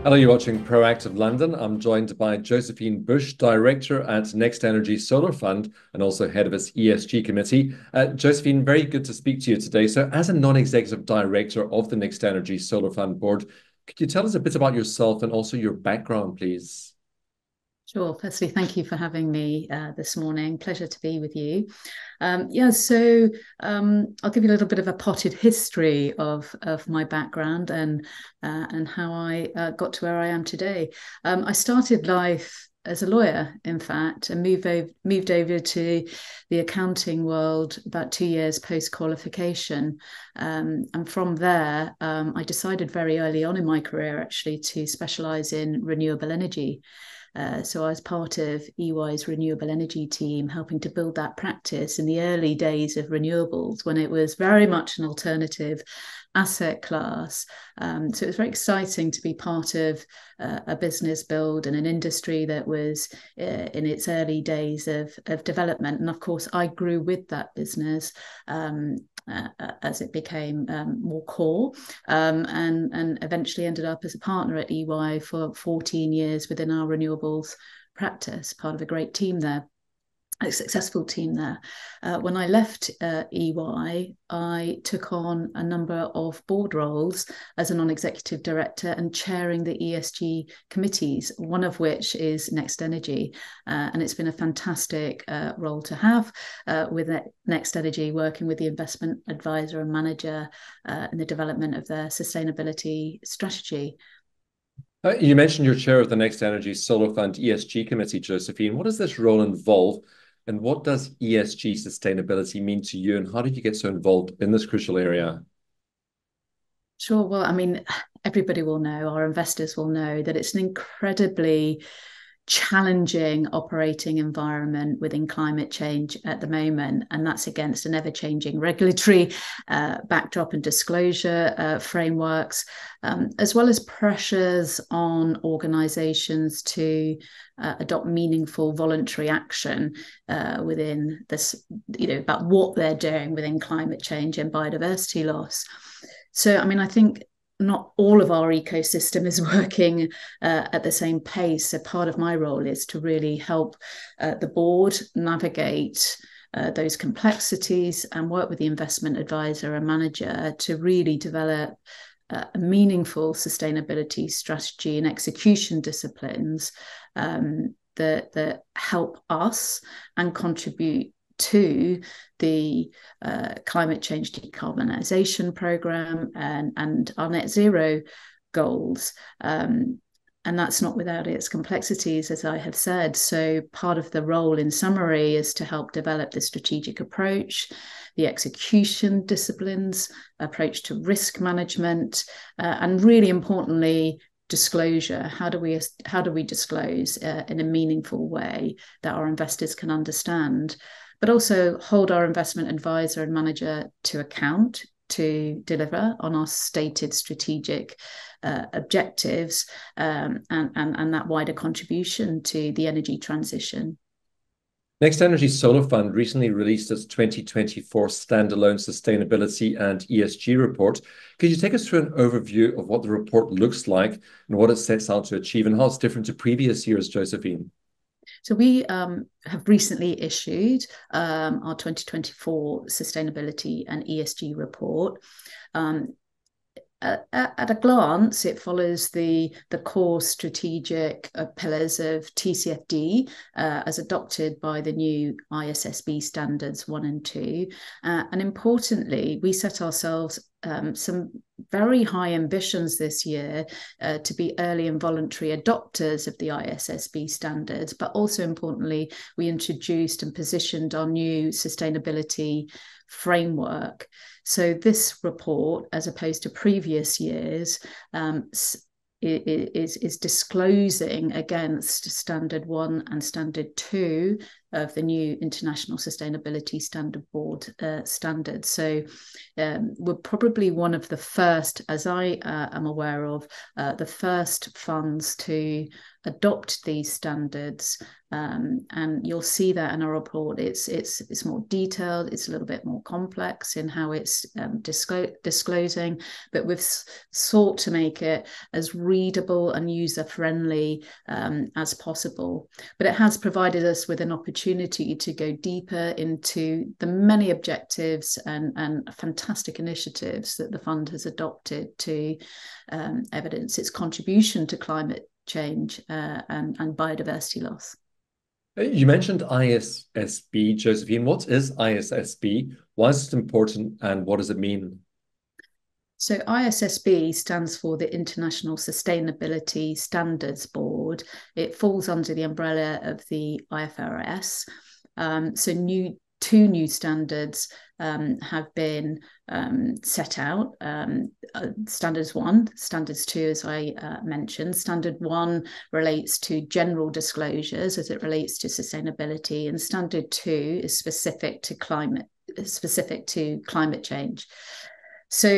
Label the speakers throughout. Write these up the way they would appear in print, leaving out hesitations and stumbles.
Speaker 1: Hello, you're watching Proactive London. I'm joined by Josephine Bush, Director at NextEnergy Solar Fund and also head of its ESG committee. Josephine, very good to speak to you today. So as a non-executive director of the NextEnergy Solar Fund board, could you tell us a bit about yourself and also your background, please?
Speaker 2: Sure. Firstly, thank you for having me this morning. Pleasure to be with you. So I'll give you a little bit of a potted history of my background and how I got to where I am today. I started life as a lawyer, in fact, and moved over to the accounting world about 2 years post qualification. And from there, I decided very early on in my career actually to specialise in renewable energy. So I was part of EY's renewable energy team, helping to build that practice in the early days of renewables when it was very much an alternative asset class. So it was very exciting to be part of a business build and an industry that was in its early days of development. And of course, I grew with that business as it became more core, and eventually ended up as a partner at EY for 14 years within our renewables practice, part of a great team there. A successful team there. When I left EY, I took on a number of board roles as a non-executive director and chairing the ESG committees, one of which is NextEnergy. And it's been a fantastic role to have with NextEnergy, working with the investment advisor and manager in the development of their sustainability strategy.
Speaker 1: You mentioned you're chair of the NextEnergy Solar Fund ESG committee, Josephine. What does this role involve? And what does ESG sustainability mean to you? And how did you get so involved in this crucial area?
Speaker 2: Sure. Well, I mean, everybody will know, our investors will know that it's an incredibly challenging operating environment within climate change at the moment, and that's against an ever-changing regulatory backdrop and disclosure frameworks, as well as pressures on organizations to adopt meaningful voluntary action within this, about what they're doing within climate change and biodiversity loss. So, I mean, I think not all of our ecosystem is working at the same pace. So part of my role is to really help the board navigate those complexities and work with the investment advisor and manager to really develop a meaningful sustainability strategy and execution disciplines that help us and contribute to the climate change decarbonisation programme and our net zero goals. And that's not without its complexities, as I have said. So part of the role, in summary, is to help develop the strategic approach, the execution disciplines, approach to risk management, and really importantly, disclosure. How do we disclose in a meaningful way that our investors can understand, but also hold our investment advisor and manager to account to deliver on our stated strategic objectives, and that wider contribution to the energy transition.
Speaker 1: NextEnergy Solar Fund recently released its 2024 standalone sustainability and ESG report. Could you take us through an overview of what the report looks like and what it sets out to achieve and how it's different to previous years, Josephine?
Speaker 2: So we have recently issued our 2024 sustainability and ESG report. At a glance, it follows the core strategic pillars of TCFD as adopted by the new ISSB standards 1 and 2. And importantly, we set ourselves some very high ambitions this year to be early and voluntary adopters of the ISSB standards, but also importantly, we introduced and positioned our new sustainability framework. So this report, as opposed to previous years, is disclosing against Standard 1 and Standard 2 of the new International Sustainability Standard Board standards. So we're probably one of the first, as I am aware of, the first funds to adopt these standards, and you'll see that in our report. It's more detailed, it's a little bit more complex in how it's disclosing, but we've sought to make it as readable and user friendly as possible. But it has provided us with an opportunity to go deeper into the many objectives and fantastic initiatives that the fund has adopted to evidence its contribution to climate change and biodiversity loss.
Speaker 1: You mentioned ISSB, Josephine. What is ISSB? Why is it important and what does it mean?
Speaker 2: So ISSB stands for the International Sustainability Standards Board. It falls under the umbrella of the IFRS. So two new standards have been set out. Standards 1, Standards 2, as I mentioned. Standard 1 relates to general disclosures as it relates to sustainability, and Standard 2 is specific to climate change. So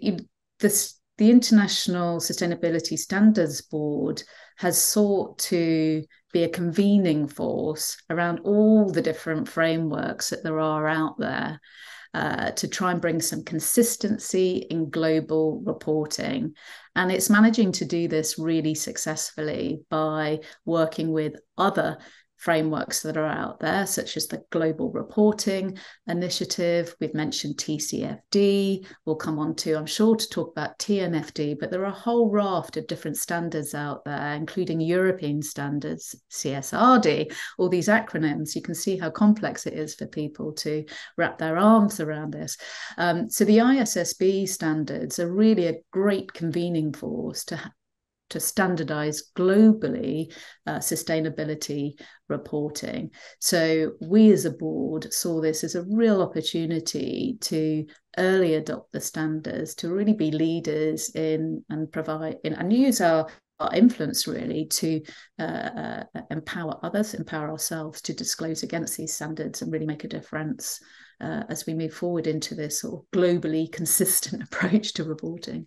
Speaker 2: the International Sustainability Standards Board has sought to be a convening force around all the different frameworks that there are out there to try and bring some consistency in global reporting. And it's managing to do this really successfully by working with other frameworks that are out there, such as the Global Reporting Initiative. We've mentioned TCFD. We'll come on to, I'm sure, to talk about TNFD, but there are a whole raft of different standards out there, including European standards, CSRD, all these acronyms. You can see how complex it is for people to wrap their arms around this. So the ISSB standards are really a great convening force to standardize globally sustainability reporting. So we as a board saw this as a real opportunity to early adopt the standards, to really be leaders in and provide and use our influence really to empower others, empower ourselves to disclose against these standards and really make a difference as we move forward into this sort of globally consistent approach to reporting.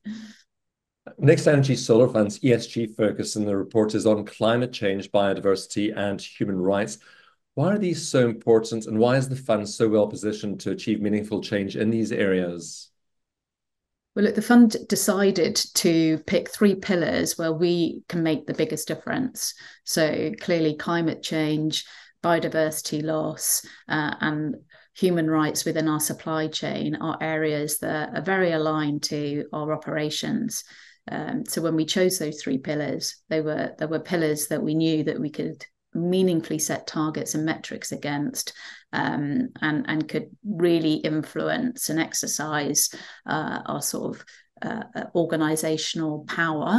Speaker 1: NextEnergy Solar Fund's ESG focus in the report is on climate change, biodiversity, and human rights. Why are these so important, and why is the fund so well positioned to achieve meaningful change in these areas?
Speaker 2: Well, look, the fund decided to pick 3 pillars where we can make the biggest difference. So clearly climate change, biodiversity loss, and human rights within our supply chain are areas that are very aligned to our operations. So when we chose those 3 pillars, there were pillars that we knew that we could meaningfully set targets and metrics against, and could really influence and exercise our sort of organizational power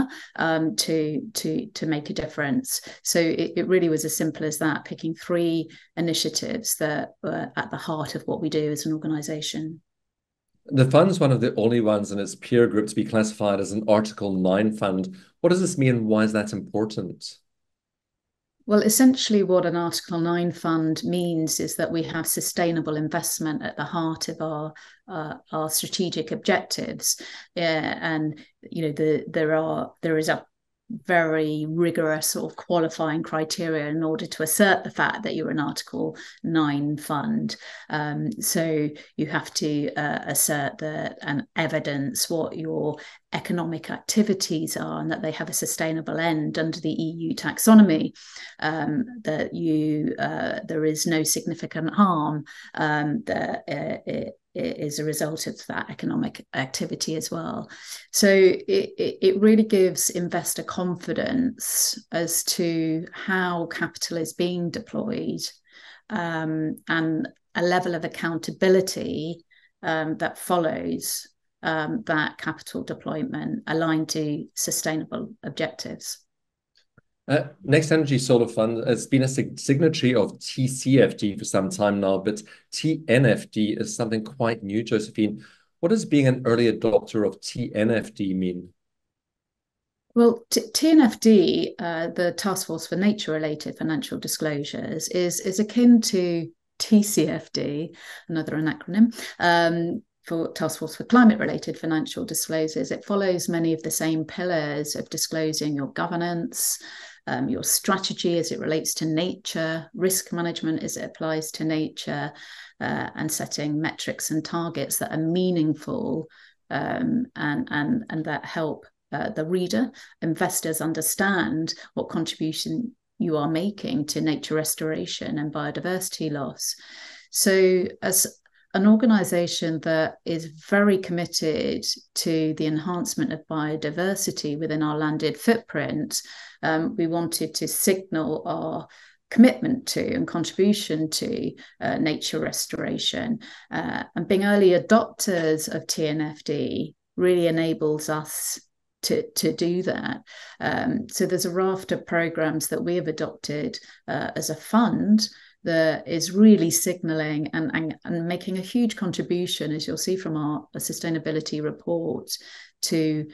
Speaker 2: to make a difference. So it really was as simple as that, picking 3 initiatives that were at the heart of what we do as an organization.
Speaker 1: The fund's one of the only ones in its peer group to be classified as an Article 9 fund. What does this mean? Why is that important?
Speaker 2: Well, essentially what an Article 9 fund means is that we have sustainable investment at the heart of our strategic objectives. And, you know, there is a very rigorous sort of qualifying criteria in order to assert the fact that you're an Article 9 fund. So you have to assert that and evidence what your economic activities are and that they have a sustainable end under the EU taxonomy, that there is no significant harm, that it is a result of that economic activity as well. So it really gives investor confidence as to how capital is being deployed, and a level of accountability that follows that capital deployment aligned to sustainable objectives.
Speaker 1: NextEnergy Solar Fund has been a signatory of TCFD for some time now, but TNFD is something quite new, Josephine. What does being an early adopter of TNFD mean?
Speaker 2: Well, TNFD, the Task Force for Nature-Related Financial Disclosures, is akin to TCFD, another acronym, for Task Force for Climate-Related Financial Disclosures. It follows many of the same pillars of disclosing your governance, your strategy as it relates to nature, risk management as it applies to nature, and setting metrics and targets that are meaningful and that help the reader, investors understand what contribution you are making to nature restoration and biodiversity loss. So as an organisation that is very committed to the enhancement of biodiversity within our landed footprint, we wanted to signal our commitment to and contribution to nature restoration. And being early adopters of TNFD really enables us to do that. So there's a raft of programs that we have adopted as a fund that is really signalling and making a huge contribution, as you'll see from our sustainability report, to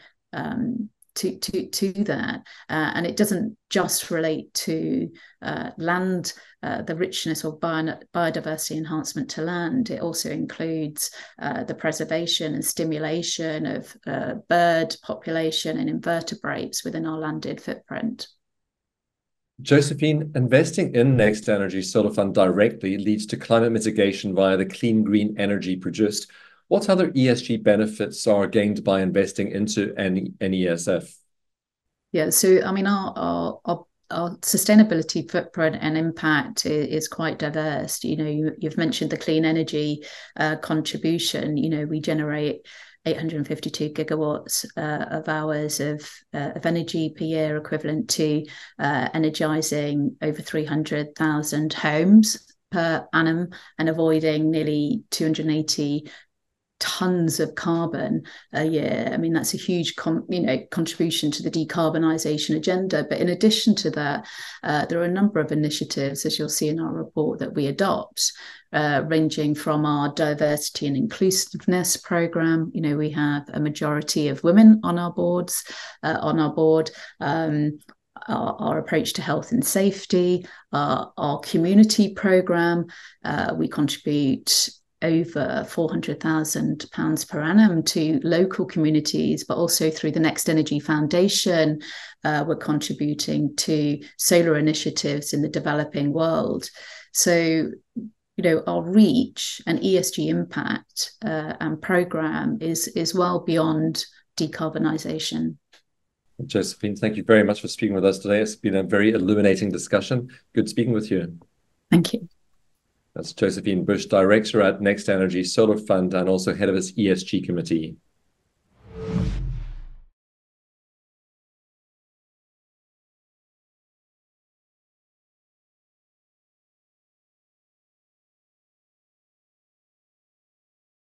Speaker 2: that. And it doesn't just relate to land, the richness or biodiversity enhancement to land. It also includes the preservation and stimulation of bird population and invertebrates within our landed footprint.
Speaker 1: Josephine, investing in NextEnergy Solar Fund directly leads to climate mitigation via the clean green energy produced. What other ESG benefits are gained by investing into NESF?
Speaker 2: Yeah, so I mean, our sustainability footprint and impact is quite diverse. You've mentioned the clean energy contribution. We generate 852 gigawatts of hours of energy per year, equivalent to energizing over 300,000 homes per annum and avoiding nearly 280 tons of carbon a year. I mean, that's a huge contribution to the decarbonisation agenda. But in addition to that, there are a number of initiatives, as you'll see in our report, that we adopt, ranging from our diversity and inclusiveness programme. We have a majority of women on our board. Our approach to health and safety, our community programme, we contribute over £400,000 per annum to local communities, but also through the NextEnergy Foundation, we're contributing to solar initiatives in the developing world. So, our reach and ESG impact and programme is well beyond decarbonisation.
Speaker 1: Josephine, thank you very much for speaking with us today. It's been a very illuminating discussion. Good speaking with you.
Speaker 2: Thank you.
Speaker 1: That's Josephine Bush, Director at NextEnergy Solar Fund and also head of its ESG committee.